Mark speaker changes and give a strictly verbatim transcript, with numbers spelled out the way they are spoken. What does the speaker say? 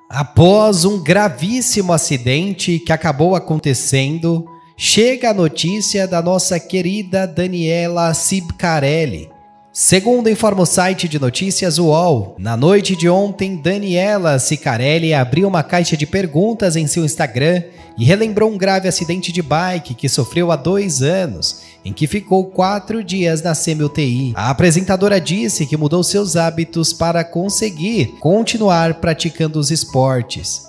Speaker 1: Após um gravíssimo acidente que acabou acontecendo, chega a notícia da nossa querida Daniela Cibcarelli. Segundo informa o site de notícias U O L, na noite de ontem, Daniela Cibcarelli abriu uma caixa de perguntas em seu Instagram e relembrou um grave acidente de bike que sofreu há dois anos, em que ficou quatro dias na semi-U T I. A apresentadora disse que mudou seus hábitos para conseguir continuar praticando os esportes.